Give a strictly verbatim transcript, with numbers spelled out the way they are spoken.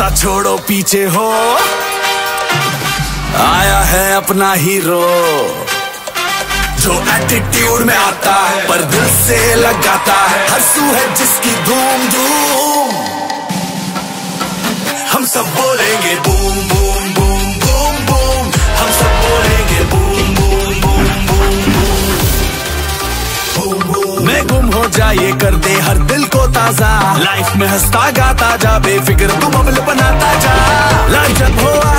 बात छोड़ो पीछे हो, आया है अपना हीरो जो एटीट्यूड में आता है पर दिल से लगाता है। हंसू है जिसकी धूम धूम, हम सब बोलेंगे boom boom boom boom boom, हम सब बोलेंगे boom boom boom boom boom boom. मैं गुम हो जा ये कर दे हर दिल को ताजा, लाइफ में हंसता गाता जा बेफिक्र तू बबल बनाता जा। लाइफ जब हो